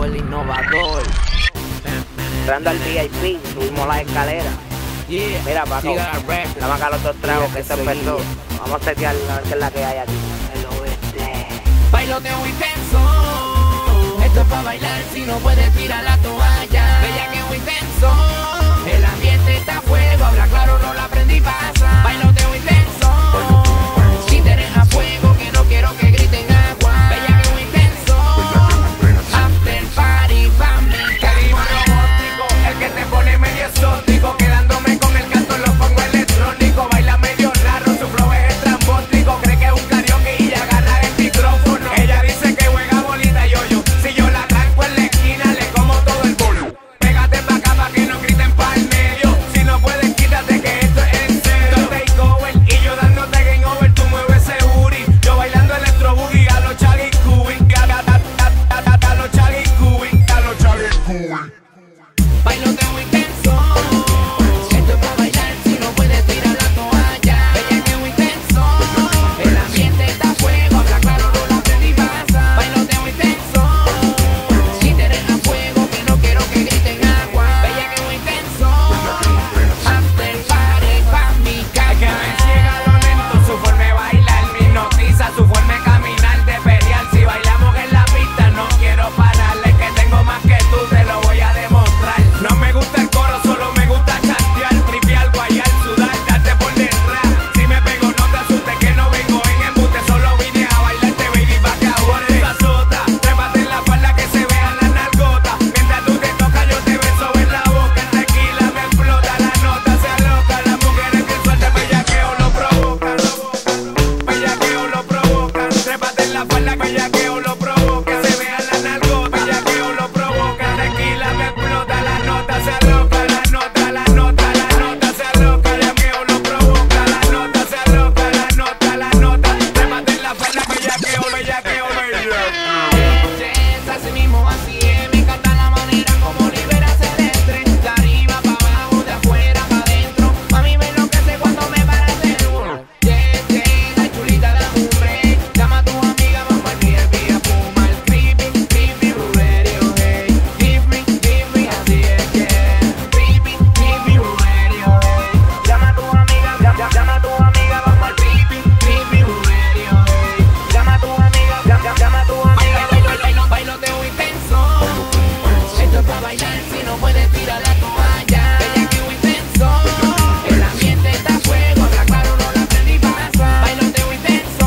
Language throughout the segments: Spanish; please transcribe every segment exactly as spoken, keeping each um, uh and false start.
nuevo, el innovador. Entrando al V I P, subimos las escaleras. Yeah. Mira, Paco, Siga el rap. vamos acá los dos tragos que esto Siga que empezó. seguía. Vamos a setear a ver qué es la que hay aquí. El oeste. Bailoteo intenso. Esto es pa' bailar si no puedes tirar la toalla. Bellaqueo intenso. El ambiente está a fuego. Habla claro, no la aprendí pasa. Bailoteo intenso. Si tenés a fuego que no quiero que griten agua. Bellaqueo intenso. After party, family. Que digo robótico, el que te pone medio exótico. Quedándome con el canto lo pongo electrónico. Baila medio raro, su flow es estrambótico. Cree que es un karaoke y agarra el micrófono. Ella dice que juega bolita yo yo. Si yo la tranco en la esquina le como todo el bolo. Pégate pa' acá pa' que no griten pa' el medio. Si no puedes quítate que esto es en serio. Yo take over y yo dándote game over. Tú mueves ese booty. Yo bailando electro boogie a los Chaggy Cubby. A los Chaggy Cubby. A los Chaggy Cubby. Bailoteo intenso. Esto es pa' bailar si no puedes tirar la toalla. Bellaqueo intenso. El ambiente está a fuego. Habla claro, no la aprendí pasa. Bailoteo intenso. Si tenés a fuego que no quiero que griten agua. Bellaqueo intenso. After party pa' mi Es que casa. me ciega lo lento, su forma de bailar me hipnotiza, su forma de caminar, de pelear. Si bailamos en la pista no quiero pararle, que tengo más que tú, te lo voy a demostrar. No me gusta el coro, solo me gusta chantear, tripear, guayar, sudar, darte por detrás. Si me pego no te asustes que no vengo en embute, solo vine a bailarte baby pa' que aguante esa sota. Trépate en la falda que se vean las nalgotas, mientras tú te tocas yo te beso en la boca. El tequila me explota, la nota se aloca, las mujeres que sueltan bellaqueo lo provocan, bellaqueo lo provocan. Trépate en la falda, bellaqueo lo provoca, se vean las nalgotas, bellaqueo lo provoca. Tequila me explota, la nota se aloca, la nota, la nota, la nota se aloca, bellaqueo lo provoca, la nota se aloca, la nota, la nota. Trépate en la falda, bellaqueo, bellaqueo, bellaqueo. Es así mismo, así es. Me encanta la manera como liberas el estrés. De arriba para abajo, de afuera para adentro. Mami, me enloquece cuando me paras de uno. Yes, yes, la chulita de hombre. Llama a tu amiga, vamos al V I P a fumar. Creepy, creepy, radio, hey. Give me, give me, así es que creepy, creepy, radio, hey. Llama a tu amiga, llama, llama a tu amiga, vamos al creepy, creepy, radio, hey. Llama a tu amiga, llama, llama a tu amiga. Bailo, bailo, bailoteo intenso. Esto es pa' bailar si no puedes tirar la toalla. Bellaqueo intenso. El ambiente está a fuego. Habla claro, no la aprendí pasa. Bailoteo intenso.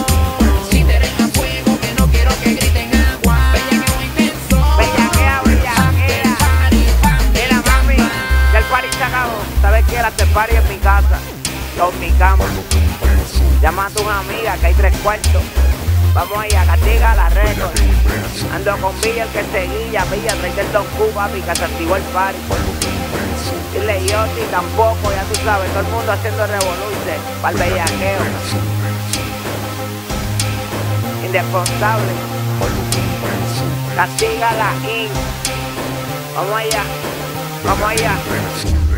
Si tenés a fuego que no quiero que griten agua. Bellaqueo intenso. Bellaquea, bellaquea. Party, party, Mira, mami, ya el party se acabó. ¿Sabes qué? El after party en mi casa, con mi cama. Llama a tus amigas que hay tres cuartos. Vamos allá, castiga la récord. Ando con Villa, el que seguía, Villa, trae el Don Q, papi, que se activó el party. Dile yo, si tampoco, ya tú sabes, todo el mundo haciendo revoluciones para el bellaqueo. Irresponsable. Castiga la in. Vamos allá, vamos allá.